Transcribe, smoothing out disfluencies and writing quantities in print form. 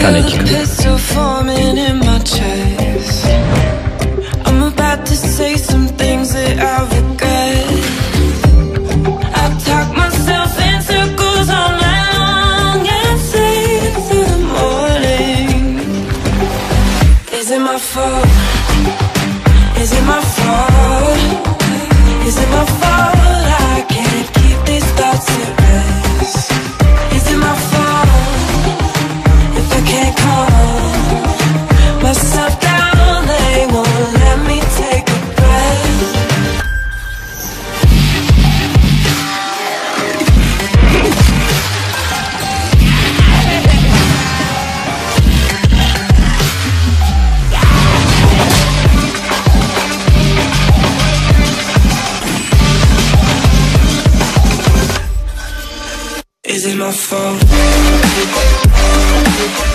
Connecticut. I'm about to say some things that I regret. I talk myself in circles all night long and sleep through the morning. Is it my fault? Is it my fault? Is it my fault I can't keep these thoughts at rest? Is it my fault if I can't calm myself down? They won't let me take a breath. Is it my fault?